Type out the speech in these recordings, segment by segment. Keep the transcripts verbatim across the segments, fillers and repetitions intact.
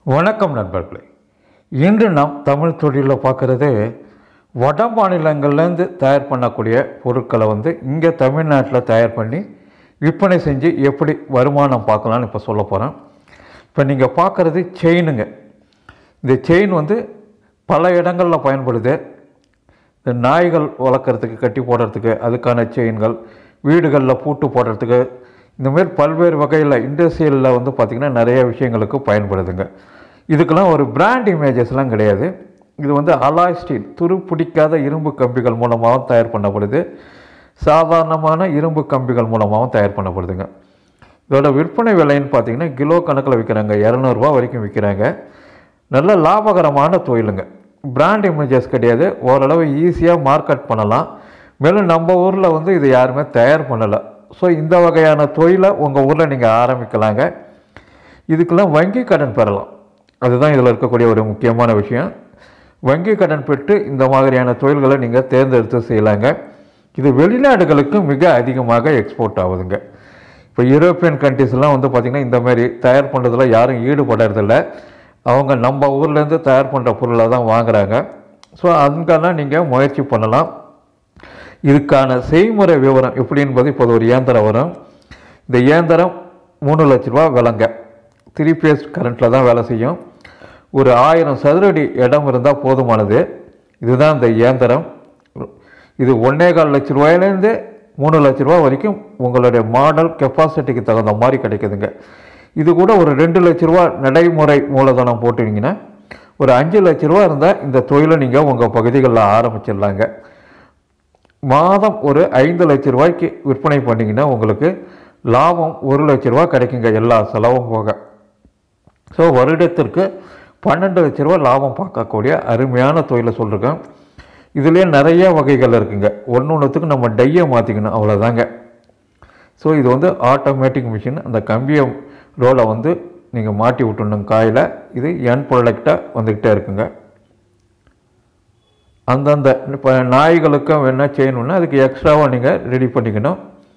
வணக்கம் நண்பர்களே. இன்று நாம் தமிழ் தொழிலில் பார்க்குறது வட மாநிலங்கள்லேருந்து தயார் பண்ணக்கூடிய பொருட்களை வந்து இங்கே தமிழ்நாட்டில் தயார் பண்ணி விற்பனை செஞ்சு எப்படி வருமானம் பார்க்கலான்னு இப்போ சொல்ல போகிறேன். இப்போ நீங்கள் பார்க்குறது செயினுங்க. இந்த செயின் வந்து பல இடங்களில் பயன்படுது. இந்த நாய்கள் வளர்க்குறதுக்கு கட்டி போடுறதுக்கு அதுக்கான செயின்கள், வீடுகளில் பூட்டு போடுறதுக்கு, இந்தமாரி பல்வேறு வகையில் இண்டஸ்ட்ரியலில் வந்து பார்த்திங்கன்னா நிறைய விஷயங்களுக்கு பயன்படுதுங்க. இதுக்கெல்லாம் ஒரு பிராண்ட் இமேஜஸ்லாம் கிடையாது. இது வந்து அலாய் ஸ்டீல், துரு பிடிக்காத இரும்பு கம்பிகள் மூலமாகவும் தயார் பண்ணப்படுது. சாதாரணமான இரும்பு கம்பிகள் மூலமாகவும் தயார் பண்ணப்படுதுங்க. இதோட விற்பனை விலைன்னு பார்த்திங்கன்னா கிலோ கணக்கில் விற்கிறாங்க. இரநூறுபா வரைக்கும் விற்கிறாங்க. நல்ல லாபகரமான தொழிலுங்க. பிராண்ட் இமேஜஸ் கிடையாது. ஓரளவு ஈஸியாக மார்க்கெட் பண்ணலாம். மேலும் நம்ம ஊரில் வந்து இது யாருமே தயார் பண்ணலை. ஸோ இந்த வகையான தொழிலை உங்கள் ஊரில் நீங்கள் ஆரம்பிக்கலாங்க. இதுக்கெல்லாம் வங்கி கடன் பெறலாம். அதுதான் இதில் இருக்கக்கூடிய ஒரு முக்கியமான விஷயம். வங்கி கடன் பெற்று இந்த மாதிரியான தொழில்களை நீங்கள் தேர்ந்தெடுத்து செய்யலாங்க. இது வெளிநாடுகளுக்கு மிக அதிகமாக எக்ஸ்போர்ட் ஆகுதுங்க. இப்போ யூரோப்பியன் கண்ட்ரிஸ்லாம் வந்து பார்த்திங்கன்னா இந்தமாரி தயார் பண்ணுறதுல யாரும் ஈடுபடுறதில்ல. அவங்க நம்ம ஊர்லேருந்து தயார் பண்ணுற பொருளை தான் வாங்குகிறாங்க. ஸோ அங்கெல்லாம் நீங்கள் முயற்சி பண்ணலாம். இதுக்கான செய்முறை விவரம் எப்படி என்பது இப்போது ஒரு இயந்திரம் வரும். இந்த இயந்திரம் மூணு லட்ச ரூபா விலங்க த்ரீ பேஸ் கரண்ட்டில் தான் வேலை செய்யும். ஒரு ஆயிரம் சதுரடி இடம் இருந்தால் போதுமானது. இதுதான் இந்த இயந்திரம். இது ஒன்றே கால் லட்ச ரூபாயிலேருந்து மூணு லட்ச ரூபா வரைக்கும் உங்களுடைய மாடல் கெப்பாசிட்டிக்கு தகுந்த மாதிரி கிடைக்குதுங்க. இது கூட ஒரு ரெண்டு லட்ச ரூபா நடைமுறை மூலதனம் போட்டுனீங்கன்னா ஒரு அஞ்சு லட்ச ரூபா இருந்தால் இந்த தொழிலை நீங்கள் உங்கள் பகுதிகளில் ஆரம்பிச்சிடலாங்க. மாதம் ஒரு ஐந்து லட்ச ரூபாய்க்கு விற்பனை பண்ணிங்கன்னா உங்களுக்கு லாபம் ஒரு லட்ச ரூபா கிடைக்குங்க, எல்லா செலவும் போக. ஸோ வருடத்திற்கு பன்னெண்டு லட்ச ரூபா லாபம் பார்க்கக்கூடிய அருமையான தொழிலை சொல்லியிருக்கேன். இதுலேயே நிறைய வகைகள் இருக்குங்க. ஒன்று ஒன்றுத்துக்கு நம்ம டையை மாற்றிக்கணும், அவ்வளோதாங்க. ஸோ இது வந்து ஆட்டோமேட்டிக் மிஷின். அந்த கம்பியை ரோலை வந்து நீங்கள் மாட்டி விட்டுணும் காயில். இது என் ப்ராடக்டாக வந்துக்கிட்டே இருக்குங்க. அந்தந்த இப்போ நாய்களுக்கும் வேணால் செய்யணுன்னா அதுக்கு எக்ஸ்ட்ராவாக நீங்கள் ரெடி பண்ணிக்கணும்.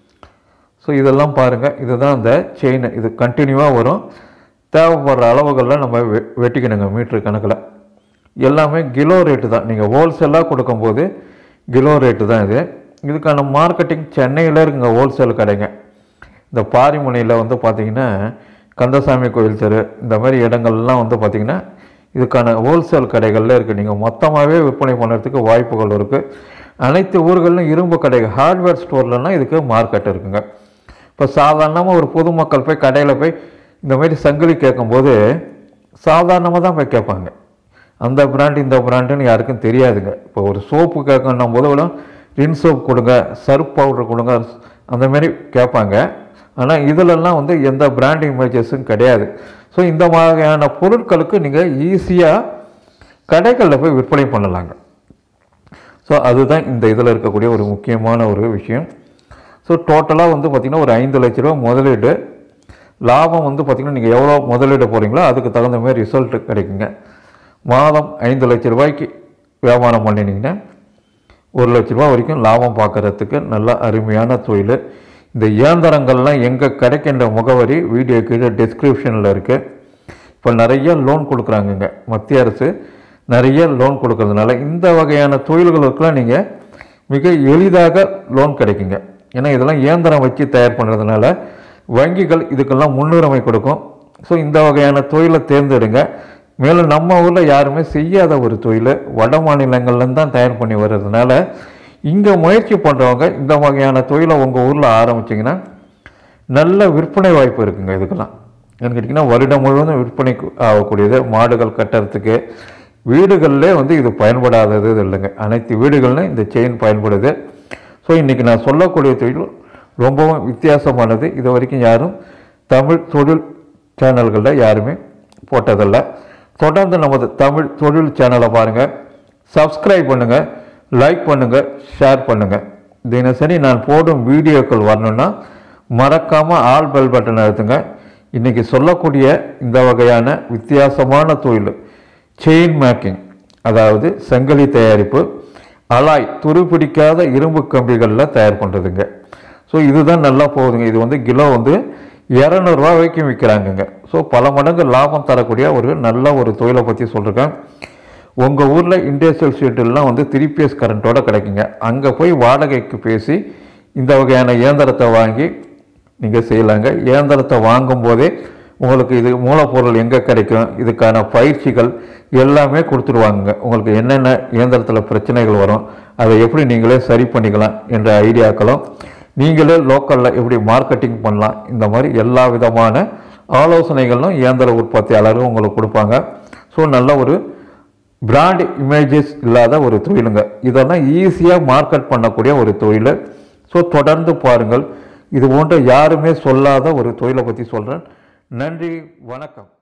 ஸோ இதெல்லாம் பாருங்கள். இதுதான் அந்த செயின். இது கண்டினியூவாக வரும். தேவைப்படுற அளவுகளில் நம்ம வெ வெட்டிக்கணுங்க மீட்ரு கணக்கில். எல்லாமே கிலோ ரேட்டு தான். நீங்கள் ஹோல்சேலாக கொடுக்கும்போது கிலோ ரேட்டு தான் இது. இதுக்கான மார்க்கெட்டிங் சென்னையில் இருக்குங்க ஹோல்சேல் கடைங்க. இந்த பாரிமுனையில் வந்து பார்த்திங்கன்னா கந்தசாமி கோயில் தெரு இந்த மாதிரி இடங்கள்லாம் வந்து பார்த்திங்கன்னா இதுக்கான ஹோல்சேல் கடைகளில் இருக்குது. நீங்கள் மொத்தமாகவே விற்பனை பண்ணுறதுக்கு வாய்ப்புகள் இருக்குது. அனைத்து ஊர்களிலும் இரும்பு கடைகள், ஹார்ட்வேர் ஸ்டோர்லலாம் இதுக்கு மார்க்கெட் இருக்குங்க. இப்போ சாதாரணமாக ஒரு பொதுமக்கள் போய் கடையில் போய் இந்த மாதிரி சங்கிலி கேட்கும்போது சாதாரணமாக தான் போய் கேட்பாங்க. அந்த பிராண்டு இந்த பிராண்டுன்னு யாருக்கும் தெரியாதுங்க. இப்போ ஒரு சோப்பு கேட்கணும் போது கூட ரின் சோப் கொடுங்க, சர்ஃப் பவுடர் கொடுங்க, அந்தமாரி கேட்பாங்க. ஆனால் இதிலெல்லாம் வந்து எந்த பிராண்ட் இமேஜஸும் கிடையாது. ஸோ இந்த மாதிரியான பொருட்களுக்கு நீங்கள் ஈஸியாக கடைகளில் போய் விற்பனை பண்ணலாங்க. ஸோ அதுதான் இந்த இதில் இருக்கக்கூடிய ஒரு முக்கியமான ஒரு விஷயம். ஸோ டோட்டலாக வந்து பார்த்திங்கன்னா ஒரு ஐந்து லட்ச ரூபா முதலீடு. லாபம் வந்து பார்த்திங்கன்னா நீங்கள் எவ்வளோ முதலீடு போகிறீங்களோ அதுக்கு தகுந்த மாதிரி ரிசல்ட்டு கிடைக்குங்க. மாதம் ஐந்து லட்ச ரூபாய்க்கு வியாபாரம் பண்ணினீங்கன்னா ஒரு லட்ச ரூபா வரைக்கும் லாபம் பார்க்குறதுக்கு நல்ல அருமையான தொழில். இந்த இயந்திரங்கள்லாம் எங்கே கிடைக்கின்ற முகவரி வீடியோ கீழே டிஸ்கிரிப்ஷனில் இருக்குது. இப்போ நிறைய லோன் கொடுக்குறாங்கங்க. மத்திய அரசு நிறைய லோன் கொடுக்கறதுனால இந்த வகையான தொழில்களுக்கெல்லாம் நீங்கள் மிக எளிதாக லோன் கிடைக்குங்க. ஏன்னா இதெல்லாம் இயந்திரம் வச்சு தயார் பண்ணுறதுனால வங்கிகள் இதுக்கெல்லாம் முன்னுரிமை கொடுக்கும். ஸோ இந்த வகையான தொழிலை தேர்ந்தெடுங்க. மேலும் நம்ம ஊரில் யாருமே செய்யாத ஒரு தொழில் வட மாநிலங்கள்லேருந்து தான் தயார் பண்ணி வர்றதுனால இங்கே முயற்சி பண்ணுறவங்க இந்த வகையான தொழிலை உங்கள் ஊரில் ஆரம்பிச்சிங்கன்னா நல்ல விற்பனை வாய்ப்பு இருக்குங்க. இதுக்கெல்லாம் ஏன்னு கேட்டிங்கன்னா வருடம் முழுவதும் விற்பனை ஆகக்கூடியது. மாடுகள் கட்டுறதுக்கு வீடுகளிலே வந்து இது பயன்படாதது இல்லைங்க. அனைத்து வீடுகள்லையும் இந்த செயின் பயன்படுது. ஸோ இன்றைக்கி நான் சொல்லக்கூடிய தொழில் ரொம்பவும் வித்தியாசமானது. இது வரைக்கும் யாரும் தமிழ் தொழில் சேனல்களில் யாருமே போட்டதில்லை. தொடர்ந்து நமது தமிழ் தொழில் சேனலை பாருங்கள், சப்ஸ்கிரைப் பண்ணுங்கள், லைக் பண்ணுங்கள், ஷேர் பண்ணுங்கள். தினசரி நான் போடும் வீடியோக்கள் வரணுன்னா மறக்காமல் ஆல் பெல் பட்டன் அழுத்துங்க. இன்றைக்கி சொல்லக்கூடிய இந்த வகையான வித்தியாசமான தொழில் செயின் மேக்கிங், அதாவது சங்கிலி தயாரிப்பு, அலாய் துருப்பிடிக்காத இரும்பு கம்பிகளில் தயார் பண்ணுறதுங்க. ஸோ இதுதான் நல்லா போகுதுங்க. இது வந்து கிலோ வந்து இரநூறுவா வரைக்கும் விற்கிறாங்கங்க. ஸோ பல மடங்கு லாபம் தரக்கூடிய ஒரு நல்ல ஒரு தொழிலை பற்றி சொல்லியிருக்கேன். உங்கள் ஊரில் இண்டஸ்ட்ரியல் ஷீட்டெல்லாம் வந்து த்ரீ பேஸ் கரண்ட்டோடு கிடைக்குங்க. அங்கே போய் வாடகைக்கு பேசி இந்த வகையான இயந்திரத்தை வாங்கி நீங்கள் செய்யலாங்க. இயந்திரத்தை வாங்கும் போதே உங்களுக்கு இது மூலப்பொருள் எங்கே கிடைக்கும், இதுக்கான பயிற்சிகள் எல்லாமே கொடுத்துருவாங்க. உங்களுக்கு என்னென்ன இயந்திரத்தில் பிரச்சனைகள் வரும், அதை எப்படி நீங்களே சரி பண்ணிக்கலாம் என்ற ஐடியாக்களும், நீங்களே லோக்கலில் எப்படி மார்க்கெட்டிங் பண்ணலாம், இந்த மாதிரி எல்லா விதமான ஆலோசனைகளும் இயந்திர உற்பத்தியாளரும் உங்களுக்கு கொடுப்பாங்க. ஸோ நல்ல ஒரு பிராண்ட் இமேஜஸ் இல்லாத ஒரு தொழிலுங்க. இதெல்லாம் ஈஸியாக மார்க்கெட் பண்ணக்கூடிய ஒரு தொழில். ஸோ தொடர்ந்து பாருங்கள். இது போன்ற யாருமே சொல்லாத ஒரு தொழிலை பற்றி சொல்கிறேன். நன்றி, வணக்கம்.